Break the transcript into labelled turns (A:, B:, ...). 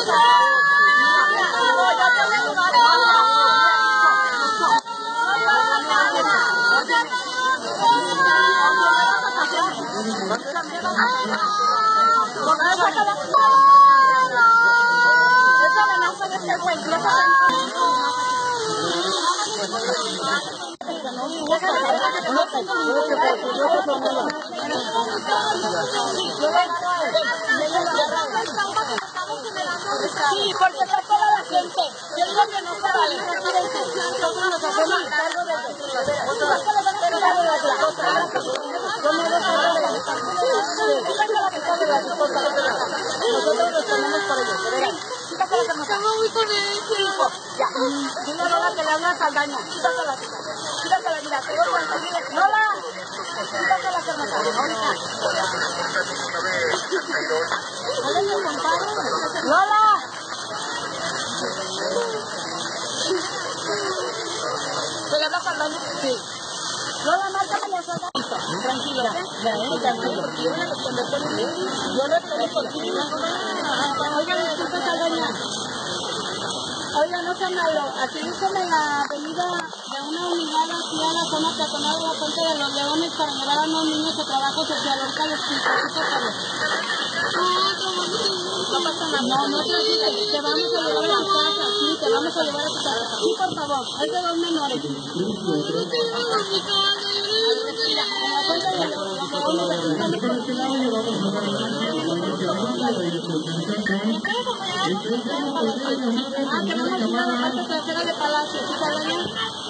A: Sí, porque está toda la gente. Yo digo que no se vale. Nosotros nos hacemos cargo de nosotros nos ponemos por ellos, de veras. Estamos muy contentos. Ya. Dile a Lola que le habla a Saldaña. Quítatela, mira, te voy a conseguir. Lola, quítatela, carnal. Lola. ¿Se le habla a Saldaña? Sí. Lola, márcame la soda. Tranquila. Tranquila, porque yo voy a responder por usted. Yo respondo por ti. Oiga, disculpe, Saldaña. Oiga, no sea malo. Aquí dice en la avenida de una unidad aquí a la zona peatonal de la Puente de los Leones para llevar a unos niños a trabajo social. Ahorita les explico. No pasa nada. No te preocupes. Te vamos a llevar a tu casa. Sí, te vamos a llevar a tu casa. Sí, por favor. Hay de dos menores. Que vamos a ir a la parte trasera de Palacio, ¿sí, Saldaña?